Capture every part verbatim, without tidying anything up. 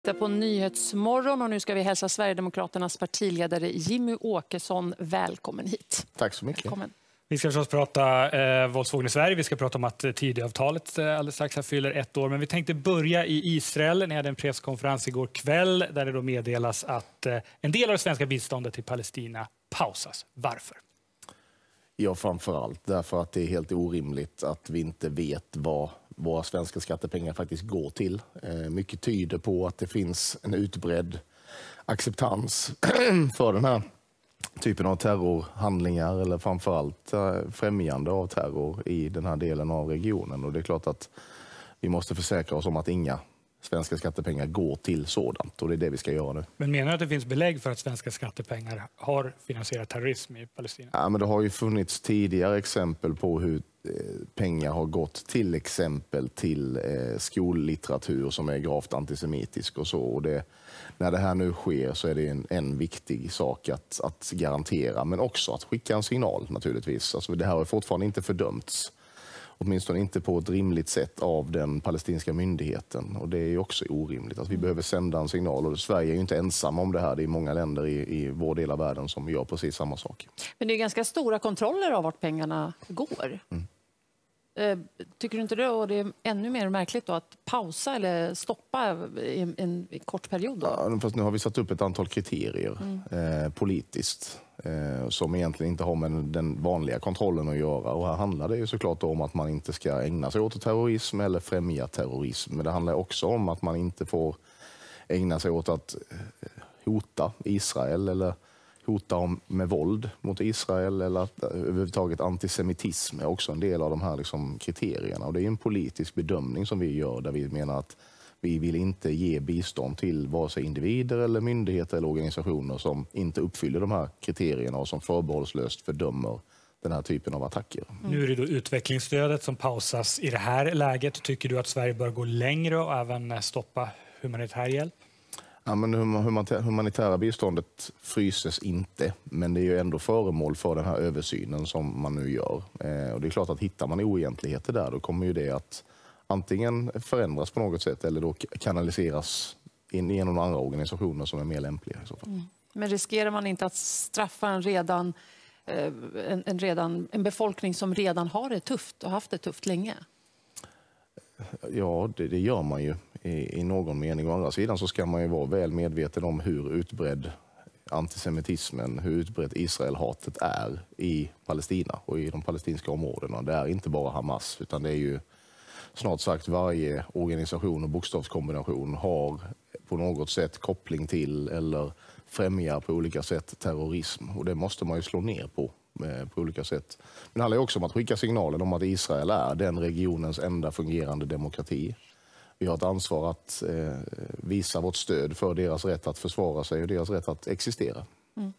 På Nyhetsmorgon och nu ska vi hälsa Sverigedemokraternas partiledare Jimmy Åkesson välkommen hit. Tack så mycket. Välkommen. Vi ska förstås prata eh, våldsvågen i Sverige. Vi ska prata om att Tidöavtalet eh, alldeles strax här fyller ett år. Men vi tänkte börja i Israel. Ni hade en presskonferens igår kväll där det då meddelas att eh, en del av det svenska biståndet till Palestina pausas. Varför? Ja, framförallt därför att det är helt orimligt att vi inte vet vad våra svenska skattepengar faktiskt går till. Eh, mycket tyder på att det finns en utbredd acceptans för den här typen av terrorhandlingar eller framförallt eh, främjande av terror i den här delen av regionen. Och det är klart att vi måste försäkra oss om att inga svenska skattepengar går till sådant och det är det vi ska göra nu. Men menar du att det finns belägg för att svenska skattepengar har finansierat terrorism i Palestina? Ja, men det har ju funnits tidigare exempel på hur pengar har gått till exempel till eh, skollitteratur som är gravt antisemitisk och så. Och det, när det här nu sker så är det en, en viktig sak att, att garantera, men också att skicka en signal naturligtvis. Alltså, det här har fortfarande inte fördömts, åtminstone inte på ett rimligt sätt av den palestinska myndigheten. Och det är ju också orimligt att vi mm. behöver sända en signal. Och Sverige är ju inte ensam om det här. Det är många länder i, i vår del av världen som gör precis samma sak. Men det är ganska stora kontroller av vart pengarna går. Mm. Tycker du inte det? Och det är ännu mer märkligt då att pausa eller stoppa i en, en kort period? Då? Ja, fast nu har vi satt upp ett antal kriterier mm. eh, politiskt eh, som egentligen inte har med den vanliga kontrollen att göra. Och här handlar det ju såklart om att man inte ska ägna sig åt terrorism eller främja terrorism. Men det handlar också om att man inte får ägna sig åt att hota Israel eller hota om med våld mot Israel eller att överhuvudtaget antisemitism är också en del av de här liksom kriterierna. Och det är en politisk bedömning som vi gör där vi menar att vi vill inte ge bistånd till vare sig individer eller myndigheter eller organisationer som inte uppfyller de här kriterierna och som förbehållslöst fördömer den här typen av attacker. Mm. Nu är det då utvecklingsstödet som pausas i det här läget. Tycker du att Sverige bör gå längre och även stoppa humanitär hjälp? Ja, men humanitära biståndet fryses inte, men det är ju ändå föremål för den här översynen som man nu gör. Eh, och det är klart att hittar man oegentligheter där, då kommer ju det att antingen förändras på något sätt eller då kanaliseras in genom andra organisationer som är mer lämpliga i så fall. Mm. Men riskerar man inte att straffa en redan, eh, en, en redan en befolkning som redan har det tufft och haft det tufft länge? Ja, det, det gör man ju i, i någon mening. Å andra sidan så ska man ju vara väl medveten om hur utbredd antisemitismen, hur utbredd Israelhatet är i Palestina och i de palestinska områdena. Det är inte bara Hamas utan det är ju snart sagt varje organisation och bokstavskombination har på något sätt koppling till eller främjar på olika sätt terrorism och det måste man ju slå ner på. på olika sätt. Men det handlar också om att skicka signalen om att Israel är den regionens enda fungerande demokrati. Vi har ett ansvar att eh, visa vårt stöd för deras rätt att försvara sig och deras rätt att existera. Mm.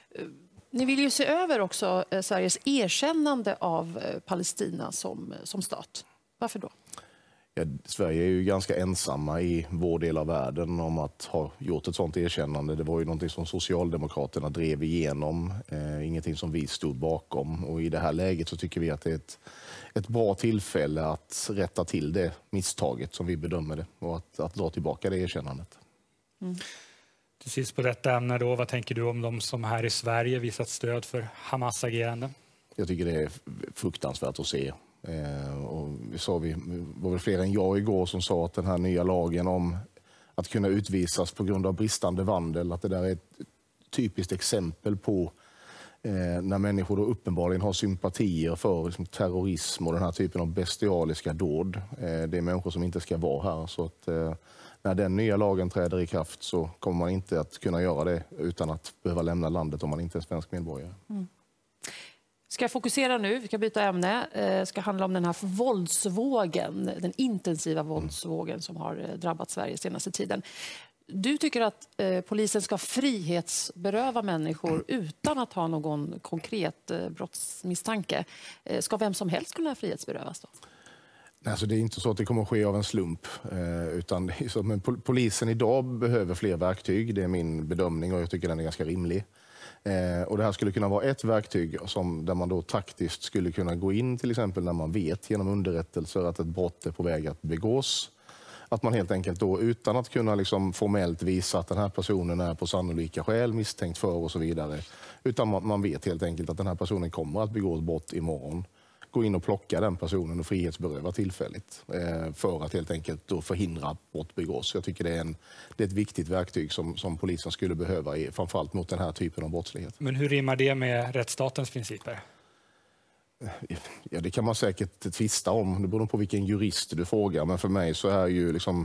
Ni vill ju se över också eh, Sveriges erkännande av eh, Palestina som, som stat. Varför då? Ja, Sverige är ju ganska ensamma i vår del av världen om att ha gjort ett sådant erkännande. Det var ju någonting som Socialdemokraterna drev igenom, eh, ingenting som vi stod bakom. Och i det här läget så tycker vi att det är ett, ett bra tillfälle att rätta till det misstaget som vi bedömer det och att, att dra tillbaka det erkännandet. Mm. Till sist på detta ämne då, vad tänker du om de som här i Sverige visat stöd för Hamas agerande? Jag tycker det är fruktansvärt att se. Eh, och vi sa vi var väl fler än jag igår som sa att den här nya lagen om att kunna utvisas på grund av bristande vandel, att det där är ett typiskt exempel på eh, när människor då uppenbarligen har sympatier för liksom, terrorism och den här typen av bestialiska dåd. Eh, det är människor som inte ska vara här så att eh, när den nya lagen träder i kraft så kommer man inte att kunna göra det utan att behöva lämna landet om man inte är svensk medborgare. Mm. Ska jag fokusera nu, vi ska byta ämne, eh, ska handla om den här våldsvågen, den intensiva våldsvågen som har eh, drabbat Sverige senaste tiden. Du tycker att eh, polisen ska frihetsberöva människor utan att ha någon konkret eh, brottsmisstanke. Eh, ska vem som helst kunna frihetsberövas då? Alltså det är inte så att det kommer att ske av en slump, eh, utan det är så, men polisen idag behöver fler verktyg, det är min bedömning och jag tycker den är ganska rimlig. Eh, och det här skulle kunna vara ett verktyg som, där man då taktiskt skulle kunna gå in till exempel när man vet genom underrättelser att ett brott är på väg att begås. Att man helt enkelt då, utan att kunna liksom formellt visa att den här personen är på sannolika skäl misstänkt för och så vidare, utan man, man vet helt enkelt att den här personen kommer att begå ett brott imorgon, gå in och plocka den personen och frihetsberöva tillfälligt eh, för att helt enkelt då förhindra att brott begås. Jag tycker det är, en, det är ett viktigt verktyg som, som polisen skulle behöva, i, framförallt mot den här typen av brottslighet. Men hur rimmar det med rättsstatens principer? Ja, det kan man säkert tvista om. Det beror på vilken jurist du frågar. Men för mig så är ju liksom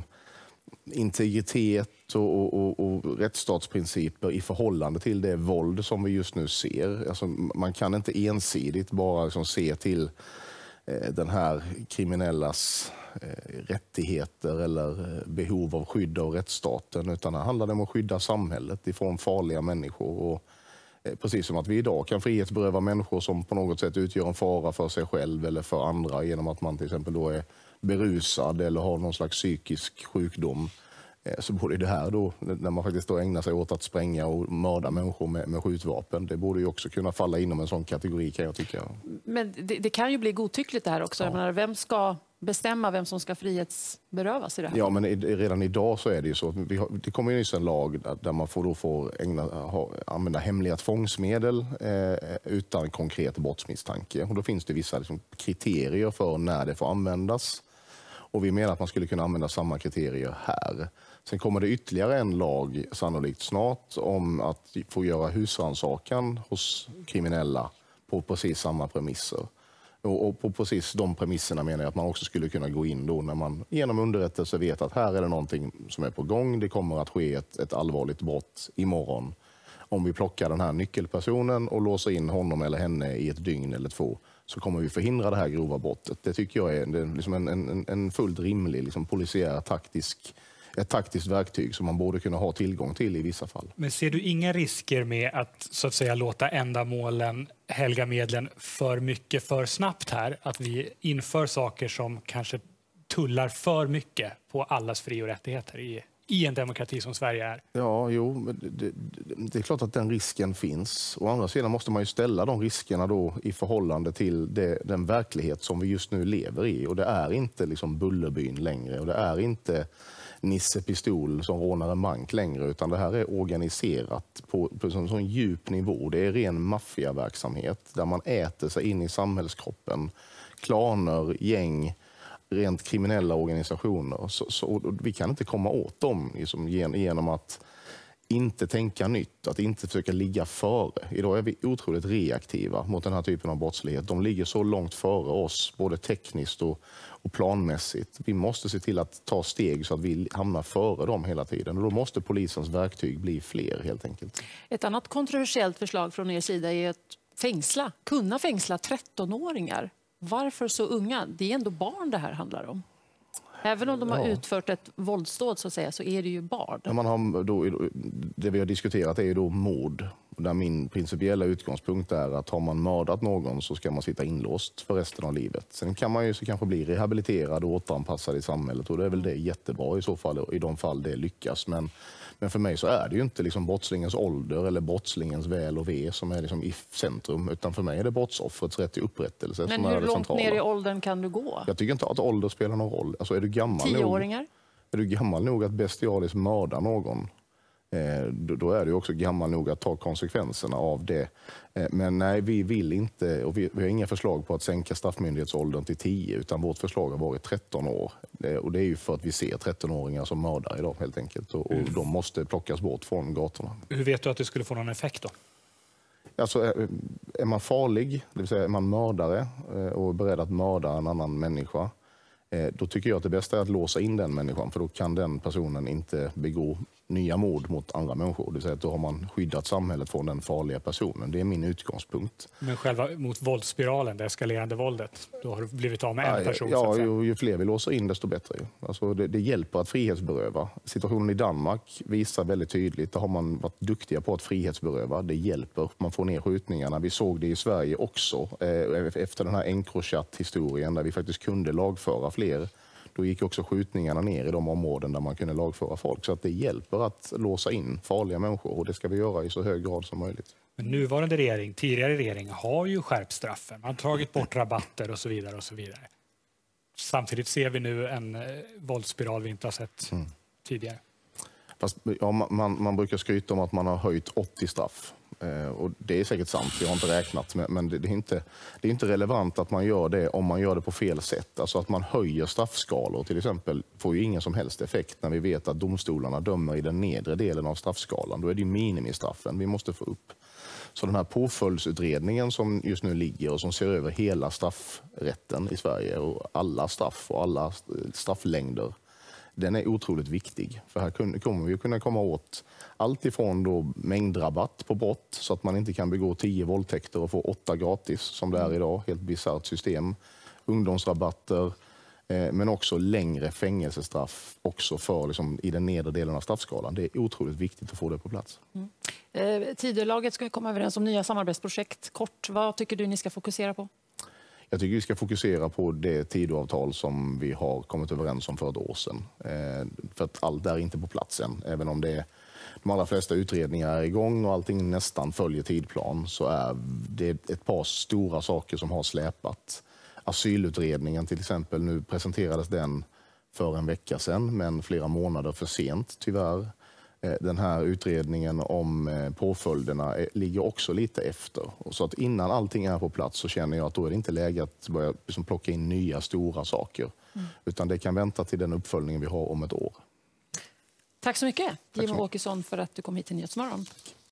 integritet och, och, och rättsstatsprinciper i förhållande till det våld som vi just nu ser. Alltså, man kan inte ensidigt bara liksom se till eh, den här kriminellas eh, rättigheter eller behov av skydd av rättsstaten. Utan det handlar om att skydda samhället ifrån farliga människor. Och precis som att vi idag kan frihetsberöva människor som på något sätt utgör en fara för sig själv eller för andra genom att man till exempel då är berusad eller har någon slags psykisk sjukdom. Så borde det här då, när man faktiskt då ägnar sig åt att spränga och mörda människor med, med skjutvapen, det borde ju också kunna falla inom en sån kategori, kan jag tycka. Men det, det kan ju bli godtyckligt det här också. Ja. Jag menar, vem ska bestämma vem som ska frihetsberövas i det här? Ja, men redan idag så är det ju så att vi har, det kommer ju nyss en lag där, där man får då får ägna, ha, använda hemliga tvångsmedel eh, utan konkret brottsmisstanke. Och då finns det vissa liksom, kriterier för när det får användas. Och vi menar att man skulle kunna använda samma kriterier här. Sen kommer det ytterligare en lag, sannolikt snart, om att få göra husrannsakan hos kriminella på precis samma premisser. Och på precis de premisserna menar jag att man också skulle kunna gå in då när man genom underrättelse vet att här är det någonting som är på gång. Det kommer att ske ett, ett allvarligt brott imorgon. Om vi plockar den här nyckelpersonen och låser in honom eller henne i ett dygn eller två, så kommer vi förhindra det här grova brottet. Det tycker jag är, det är liksom en, en, en fullt rimlig liksom polisiär taktisk, ett taktiskt verktyg som man borde kunna ha tillgång till i vissa fall. Men ser du inga risker med att så att säga låta ändamålen helga medlen för mycket för snabbt här? Att vi inför saker som kanske tullar för mycket på allas fri- och rättigheter i, i en demokrati som Sverige är? Ja, jo, men det, det, det är klart att den risken finns. Å andra sidan måste man ju ställa de riskerna då i förhållande till det, den verklighet som vi just nu lever i. Och det är inte liksom Bullerbyn längre, och det är inte Nisse Pistol som rånar en bank längre, utan det här är organiserat på, på en sån djup nivå. Det är ren maffiaverksamhet där man äter sig in i samhällskroppen. Klaner, gäng, rent kriminella organisationer. Så, så, vi kan inte komma åt dem liksom, genom att inte tänka nytt, att inte försöka ligga före. Idag är vi otroligt reaktiva mot den här typen av brottslighet. De ligger så långt före oss, både tekniskt och, och planmässigt. Vi måste se till att ta steg så att vi hamnar före dem hela tiden. Och då måste polisens verktyg bli fler, helt enkelt. Ett annat kontroversiellt förslag från er sida är att fängsla, kunna fängsla trettonåringar. Varför så unga? Det är ändå barn det här handlar om. Även om de har ja. utfört ett våldsdåd så, att säga, så är det ju barn. Ja, man har då, det vi har diskuterat är ju då mord. Där min principiella utgångspunkt är att har man mördat någon så ska man sitta inlåst för resten av livet. Sen kan man ju så kanske bli rehabiliterad och återanpassad i samhället, och det är väl det jättebra i så fall, i de fall det lyckas. Men, men för mig så är det ju inte liksom brottslingens ålder eller brottslingens väl och ve som är liksom i centrum, utan för mig är det brottsoffrets rätt till upprättelse. Men som hur är det långt centrala. Ner i åldern kan du gå? Jag tycker inte att ålder spelar någon roll. Alltså är du gammal Tioåringar? Nog, är du gammal nog att bestialiskt mörda någon, Eh, då, då är du också gammal nog att ta konsekvenserna av det. Eh, men nej, vi vill inte, och vi, vi har inga förslag på att sänka straffmyndighetsåldern till tio, utan vårt förslag har varit tretton år. Eh, och det är ju för att vi ser tretton-åringar som mördar idag, helt enkelt. Och, och de måste plockas bort från gatorna. Hur vet du att det skulle få någon effekt då? Alltså, är, är man farlig, det vill säga är man mördare eh, och är beredd att mörda en annan människa, eh, då tycker jag att det bästa är att låsa in den människan, för då kan den personen inte begå nya mord mot andra människor. Det vill säga att då har man skyddat samhället från den farliga personen. Det är min utgångspunkt. Men själva mot våldsspiralen, det eskalerande våldet, då har du blivit av med en person? Ja, ju, ju fler vi låser in desto bättre. Alltså det, det hjälper att frihetsberöva. Situationen i Danmark visar väldigt tydligt, där har man varit duktiga på att frihetsberöva. Det hjälper, man får ner skjutningarna. Vi såg det i Sverige också eh, efter den här Encrochat-historien där vi faktiskt kunde lagföra fler. Då gick också skjutningarna ner i de områden där man kunde lagföra folk. Så att det hjälper att låsa in farliga människor, och det ska vi göra i så hög grad som möjligt. Men nuvarande regering, tidigare regering, har ju skärpt straffen. Man har tagit bort rabatter och så vidare och så vidare. Samtidigt ser vi nu en eh, våldsspiral vi inte har sett mm. tidigare. Fast, ja, man, man brukar skryta om att man har höjt åttio straff. Eh, och det är säkert sant, jag har inte räknat. Men, men det, det, är inte, det är inte relevant att man gör det om man gör det på fel sätt. Alltså att man höjer straffskalor till exempel får ju ingen som helst effekt när vi vet att domstolarna dömer i den nedre delen av straffskalan. Då är det minimistraffen vi måste få upp. Så den här påföljdsutredningen som just nu ligger och som ser över hela straffrätten i Sverige och alla straff och alla strafflängder, den är otroligt viktig. För här kommer vi kunna komma åt allt ifrån då mängdrabatt på brott så att man inte kan begå tio våldtäkter och få åtta gratis som det är idag. Helt bisarrt system. Ungdomsrabatter, eh, men också längre fängelsestraff också för liksom, i den nedre delen av straffskalan. Det är otroligt viktigt att få det på plats. Mm. Eh, Tidölaget ska komma överens om nya samarbetsprojekt. Kort, vad tycker du ni ska fokusera på? Jag tycker vi ska fokusera på det Tidöavtal som vi har kommit överens om för ett år sedan. Eh, för att allt är inte på plats än. Även om det är, de allra flesta utredningar är igång och allting nästan följer tidplan så är det ett par stora saker som har släpat. Asylutredningen till exempel, nu presenterades den för en vecka sedan men flera månader för sent tyvärr. Den här utredningen om påföljderna ligger också lite efter. Så att innan allting är på plats så känner jag att då är det inte läge att börja liksom plocka in nya stora saker. Mm. Utan det kan vänta till den uppföljningen vi har om ett år. Tack så mycket, Jimmie Åkesson, för att du kom hit till Nyhetsmorgon.